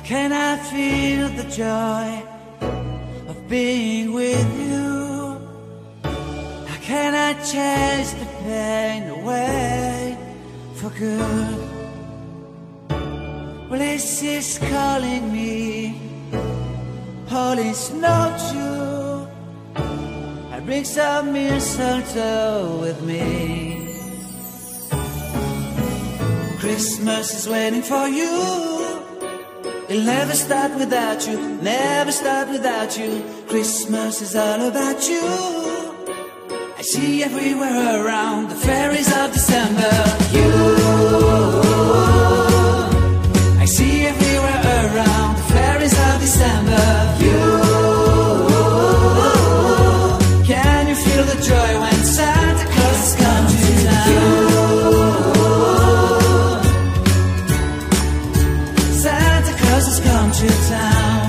Can I feel the joy of being with you? How can I chase the pain away for good? Well, this is calling me, all is not true. I bring some mistletoe with me. Christmas is waiting for you. It'll never start without you, never start without you. Christmas is all about you. I see everywhere around the fairies of December. You, I see everywhere around the fairies of December. You, can you feel the joy when Santa Claus has come to town? To town.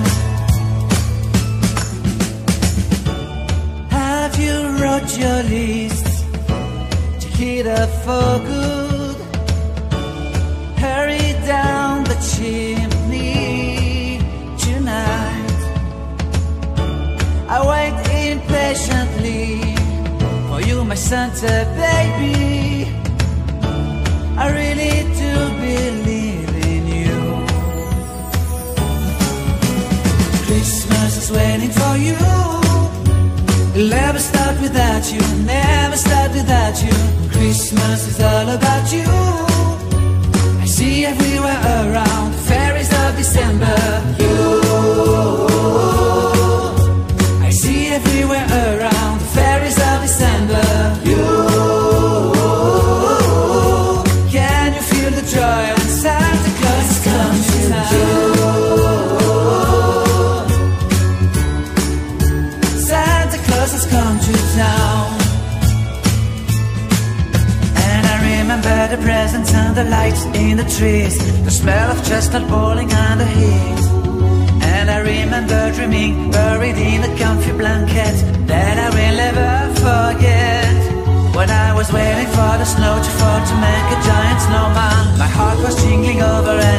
Have you wrote your list to hit up for good? Hurry down the chimney tonight. I wait impatiently for you, my Santa baby. I really do believe in you. Christmas is waiting for you. It'll never start without you, never start without you. Christmas is all about you. I see everywhere around the fairies of December. You, I see everywhere around the fairies of December. You, can you feel the joy when Santa Claus comes to town? Has come to town. And I remember the presents and the lights in the trees, the smell of chestnut boiling on the heat. And I remember dreaming, buried in a comfy blanket that I will never forget. When I was waiting for the snow to fall to make a giant snowman, my heart was jingling over